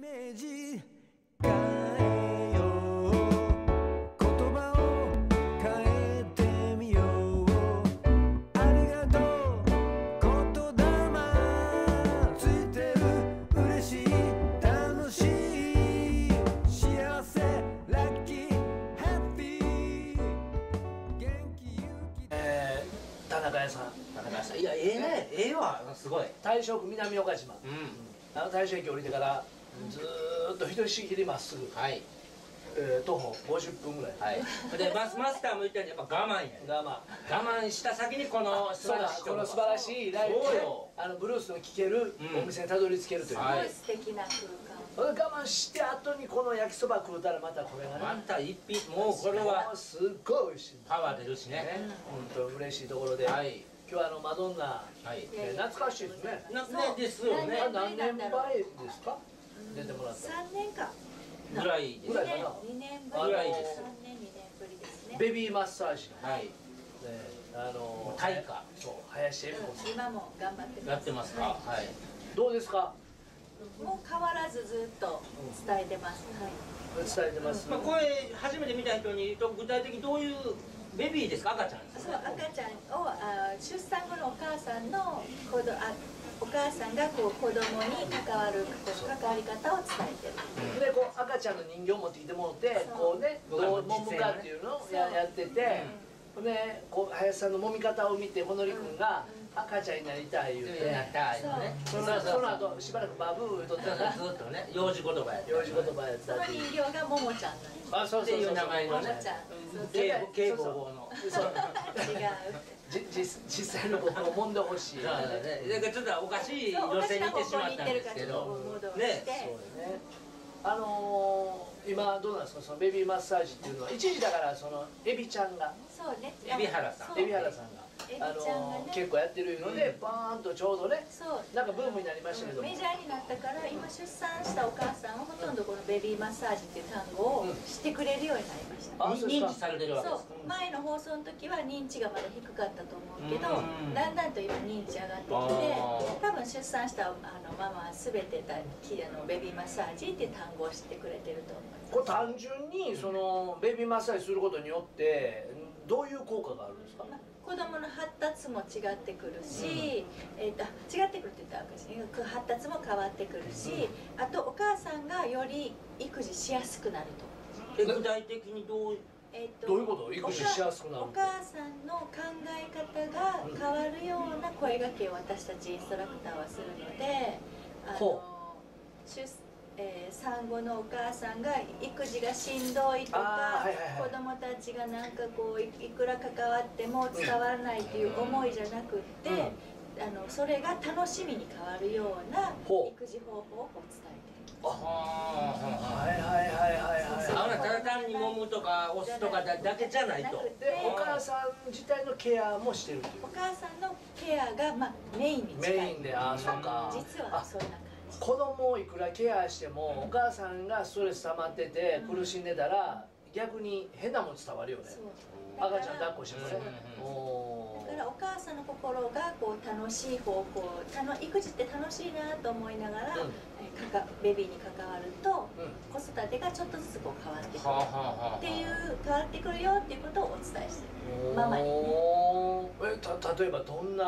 メージ変えよう、言葉を変えてみよう。ありがとう言霊ついてる、嬉しい楽しい幸せラッキーハッピー元気勇気。田中屋さん、 いや、ええね、ええわ、すごい。 大正区南岡島、大正駅降りてからずーっと一人しきりまっすぐ、 はい。 徒歩50分ぐらい、 はい。で、マスターも言ったように、やっぱ我慢や。 我慢。 我慢した先にこの素晴らしいところ。 この素晴らしいライブでそうよ。 ブルースの聴けるお店にたどり着けるという、 はいすごい素敵な空間。 我慢して後にこの焼きそば食うたらまたこれがね、 また一品、もうこれもはうすっごい美味しいんですパワー出るしね。 ね。本当嬉しいところで、 はい。 今日はマドンナ、 はい。 懐かしいですね。 ね、ですよね。 何年前ですか、出てもらった 3年かぐらいですぐらいかな。 2年ぐらいです 3年2年ぶりですね。 ベビーマッサージのはい。大化。 そう林恵美子さん、 今も頑張ってます。 やってますか。はい。 どうですか、 もう変わらずずっと伝えてます。はい。 伝えてます、 まあ、これ初めて見た人に言うと、具体的にどういうベビーですか、赤ちゃんですそう、 か。 赤ちゃんを出産後のお母さんのお母さんがこう子供に関わる関わり方を伝えてる。 でこう赤ちゃんの人形を持ってきてもらってこうねどう揉むかっていうのをやってて、でこう林さんの揉み方を見てほのりくんが赤ちゃんになりたい言うて、 なったよね。 その後しばらくバブー言うとったらずっとね、幼児言葉やって。 幼児言葉やってそのたっていう。 人形がももちゃんなんです。 あ、そうそうそうそう、 っていう名前のねももちゃん。 警護法の。 そう違う。 実際の僕を揉んでほしい、 だからね、だからちょっとおかしい路線に行ってしまったんですけど。ね。 そうよね。今どうなんですか、そのベビーマッサージっていうのは一時だからそのエビちゃんがそうね。 海老原さん。 海老原さんがエビちゃんがね結構やってるので、バーンとちょうどね、 そうなんかブームになりましたけども、 メジャーになったから今出産したお母さんはほとんどこのベビーマッサージっていう単語を知ってくれるようになりました、 あそうですか認知されてるわけです。 そう前の放送の時は認知がまだ低かったと思うけど、 うんだんだんと今認知上がってきて、 あー多分出産したママは全てベビーマッサージっていう単語を知ってくれてると思います。 これ単純にそのベビーマッサージすることによってどういう効果があるんですか。 子供の発達も違ってくるし、違ってくるって言ったらおかしいね、発達も変わってくるし、あとお母さんがより育児しやすくなると。 具体的にどう。 どういうこと？育児しやすくなるって。 お母さんの考え方が変わるような声掛けを私たちインストラクターはするので、産後のお母さんが育児がしんどいとか、子供たちがなんかこういくら関わっても伝わらないという思いじゃなくって、それが楽しみに変わるような育児方法を伝えてる。 はいはいはいはいはい。 ただ単に揉むとか押すとかだけじゃないと。 でお母さん自体のケアもしてるっていう。 お母さんのケアがメインに近い。 メインで、あ、そうか。 実はそんな感じ。 子供をいくらケアしてもお母さんがストレス溜まってて苦しんでたら逆に変なもん伝わるよね。赤ちゃん抱っこしてもね。 だからお母さんの心がこう楽しい方向、育児って楽しいなと思いながら、ベビーに関わると、子育てがちょっとずつこう変わってくるっていう変わってくるよっていうことをお伝えしてるママにね。 例えばどんな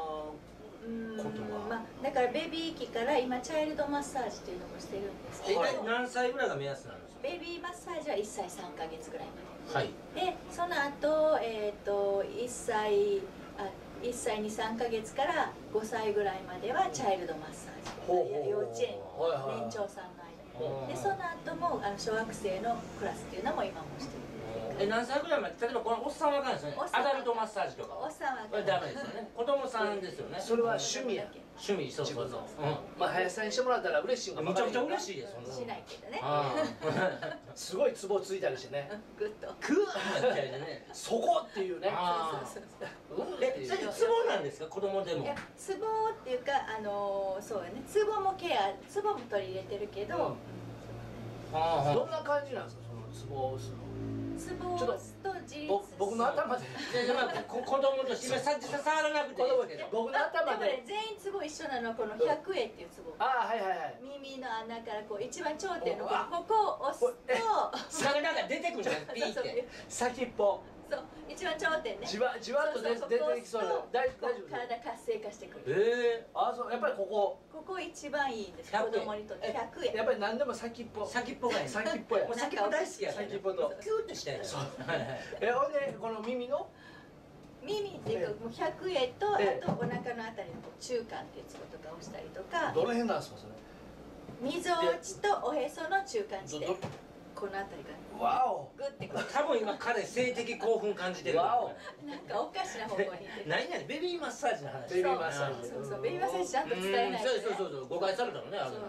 ことが、 だからベビー期から今チャイルドマッサージというのもしてるんですけど、 何歳ぐらいが目安なんですか。 ベビーマッサージは1歳3ヶ月ぐらいまで。 はい。 でその後、1歳2、3ヶ月から5歳ぐらいまではチャイルドマッサージ、幼稚園年長さんの間で、その後も小学生のクラスっていうのも今もしてる。 何歳ぐらいまで、例えばこのおっさんはあかんですよね。アダルトマッサージとかおっさんはこれダメですよね。子供さんですよね。 それは趣味や。 趣味、そうそうそう。 林さんにしてもらったら嬉しいのかめちゃくちゃ嬉しいです。 しないけどね。 すごいツボついたりしてね。 グッと。 グッみたいなね。 そこっていうね。 そう。 それツボなんですか、子供でも。 ツボっていうかそうよね。ツボも取り入れてるけど。 どんな感じなんですか、そのツボを押すの。 ツボを押すと自立。 僕の頭で子供としてさ触らなくていいですけど、 僕の頭で。 全員ツボ一緒なのはこの百会っていうツボ。 ああ、はいはいはい。 耳の穴からこう一番頂点のここを押すとなんか出てくるじゃん、ピーって。 先っぽ。 そう、一番頂点ね。 じわっと出てきそうな。大丈夫。 体活性化してくる。 ああ、そう、やっぱりここ。 ここ一番いいんです。子供にとって100円。 やっぱり何でも先っぽ。 先っぽがいい。 先っぽや。 先っぽ大好きや。 先っぽと。 キューってしたいの。そう。 ほんでこの耳の。 耳っていうかもう100円とあとお腹のあたりの中間っていうツボとか押したりとか。 どの辺なんですかそれ。 みぞおちとおへその中間地点。このあたりがわお。 グッてこう。 多分今彼性的興奮感じてる。 わお。 なんかおかしな方向に行って。 何々ベビーマッサージの話。 ベビーマッサージ。 そうそうベビーマッサージちゃんと伝えないとね。 そう誤解されたのねあれなんで。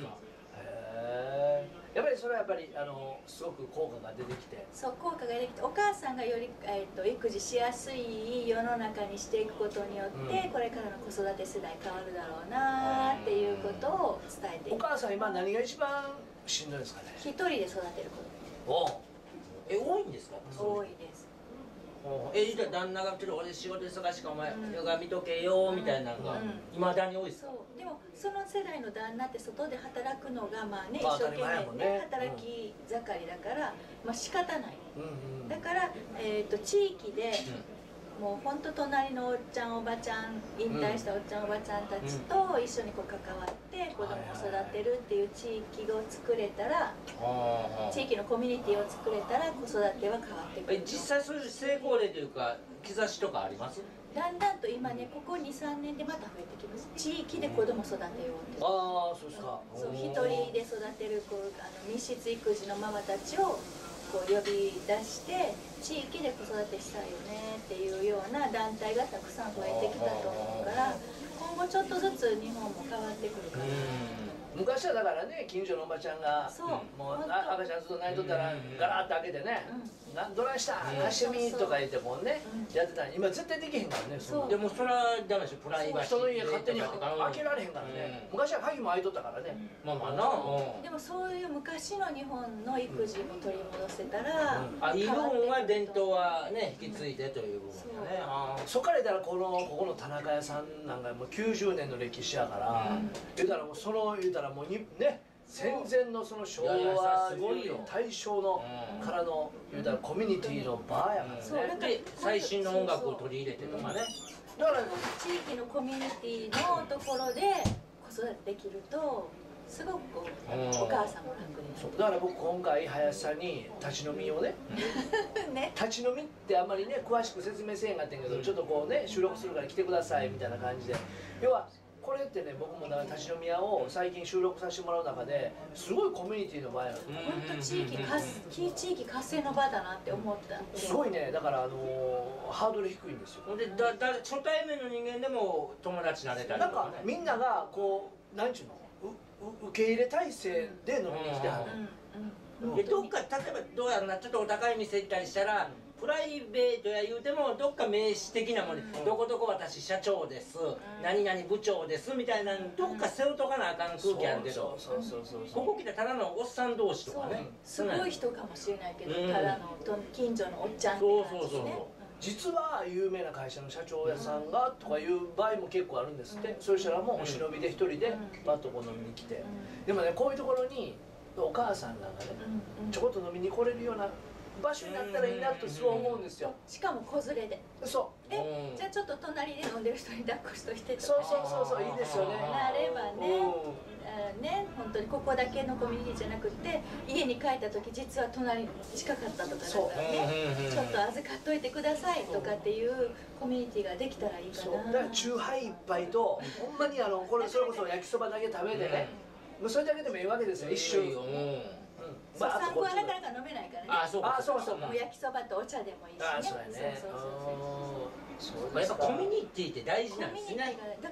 やっぱりそれはやっぱりすごく効果が出てきて。 そう効果が出てきてお母さんがより育児しやすい世の中にしていくことによってこれからの子育て世代変わるだろうなっていうことを伝えていく。 お母さん今何が一番しんどいですかね。 一人で育てるこ多いんですか。 と多いです。 じゃあ旦那がちょっと俺仕事忙しいからお前ヨガ見とけよみたいなのがいまだに多いですか。 そうでもその世代の旦那って外で働くのがまあね一生懸命ね働き盛りだからまあ仕方ない。だから地域でもう本当隣のおっちゃんおばちゃん引退したおっちゃんおばちゃんたちと一緒にこう関わって子供を育てるっていう地域を作れたら地域のコミュニティを作れたら子育ては変わってくる。 実際そういう成功例というか兆しとかあります。 だんだんと今ねここ 2,3 年でまた増えてきます。地域で子供育てようって。 ああそうですか。 そう一人で育てるこう密室育児のママたちをこう呼び出して地域で子育てしたいよねっていうような団体がたくさん増えてきたと思うから今後ちょっとずつ日本も変わってくるから。 昔はだからね近所のおばちゃんがもう赤ちゃんずっと泣いとったらガラッと開けてね「どないした貸してみ」とか言ってもねやってた。今絶対できへんからね。 でもそれはダメでしょ。プライバシー人の家勝手に開けられへんからね。昔は鍵も開いとったからね。 まあまあな。 でもそういう昔の日本の育児も取り戻せたらいい部分は伝統はね引き継いでという部分だね。 そっから言ったらここの田中屋さんなんかもう90年の歴史やから言うたらもう言うたらもうね戦前のその昭和大正のからの言うたらコミュニティのバーやからね。 で最新の音楽を取り入れてとかね。 だから地域のコミュニティのところで子育てできるとすごくお母さんも楽になる。 だから僕今回林さんに立ち飲みをね立ち飲みってあんまりね詳しく説明せえへんかったんやけどちょっとこうね収録するから来てくださいみたいな感じで要はこれってね僕も立ち飲み屋を最近収録させてもらう中ですごいコミュニティの場合なの。 本当地域活性の場だなって思った。 すごいね。だからハードル低いんですよ。 で初対面の人間でも友達になれたりとかね。 なんかみんながこうなんちゅうの受け入れ体制で飲みに来てはる。 でどっか例えばどうやろなちょっとお高い店行ったりしたらプライベートや言うてもどっか名詞的なものでどこどこ私社長です何々部長ですみたいなどっか背負うとかなあかん空気あるけどここ来てただのおっさん同士とかねすごい人かもしれないけどただの近所のおっちゃんって感じですね。 実は有名な会社の社長屋さんがとかいう場合も結構あるんですって。そうしたらもうお忍びで一人でバッとこう飲みに来てでもねこういうところにお母さんなんかねちょこっと飲みに来れるような場所になったらいいなとそう思うんですよ。 しかも子連れで。 そうじゃあちょっと隣で飲んでる人に抱っこしといてとかそういいですよね。 なればね本当にここだけのコミュニティじゃなくて家に帰った時実は隣近かったとかだからねちょっと預かっといてくださいとかっていうコミュニティができたらいいかな。 だからチューハイ一杯とほんまにこれそれこそ焼きそばだけ食べてねそれだけでもいいわけですよ一瞬。 3個はなかなか飲めないからね。 そうもう焼きそばとお茶でもいいしね。 やっぱコミュニティって大事なんですね。 だから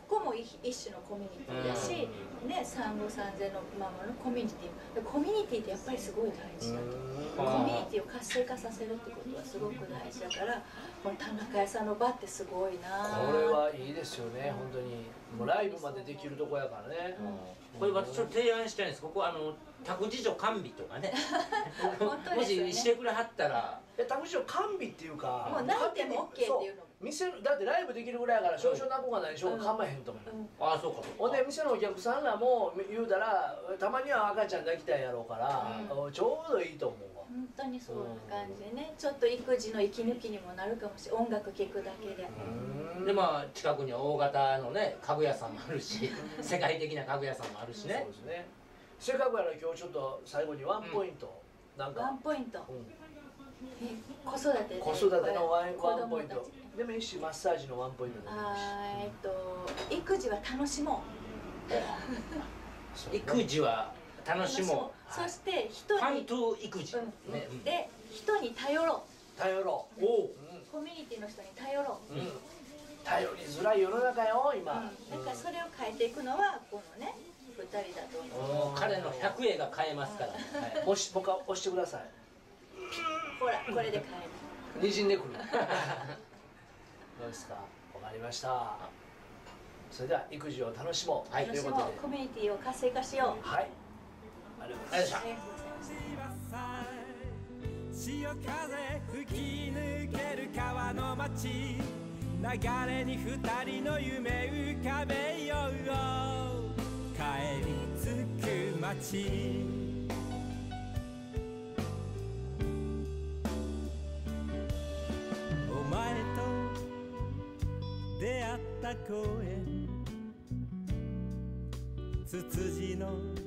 こも一種のコミュニティだし、ね、産後産前のママのコミュニティ、コミュニティってやっぱりすごい大事だと。コミュニティを活性化させるってことはすごく大事だから、この田中屋さんの場ってすごいな。 これはいいですよね、本当に。もうライブまでできるとこやからね。 これ私ちょっと提案したいんです。ここ託児所完備とかね。もししてくれはったら。 託児所完備っていうか。 もう泣いても OK っていうの。 店だってライブできるぐらいやから少々泣こうがないしょうが構えへんと思う。 ああそうか。 ほんで店のお客さんらも言うたらたまには赤ちゃん抱きたいやろうから、ちょうどいいと思うわ。 本当にそんな感じでね、ちょっと育児の息抜きにもなるかもしれない。音楽聴くだけで。 でまあ近くには大型のね家具屋さんもあるし、世界的な家具屋さんもあるしね。 そうですね。せっかくやら今日ちょっと最後にワンポイントなんか。 ワンポイント。子育てで。 子育てのワンポイント。でもいいしマッサージのワンポイントでもいいし。 育児は楽しもう。育児は楽しもう。そして人に。 ファント育児。 で人に頼ろう。 頼ろう。 コミュニティの人に頼ろう。 頼りづらい世の中よ今。 だからそれを変えていくのはこのね2人だと思う。 彼の100円が買えますから。 僕は押してください。 ほらこれで変える。 にじんでくる。どうですか。わかりました。それでは育児を楽しもう。 はい。ということでコミュニティを活性化しよう。 はい。ありがとうございました。 潮風吹き抜ける川の町、流れに二人の夢浮かべよう。帰り着く街、お前と出会った公園、ツツジの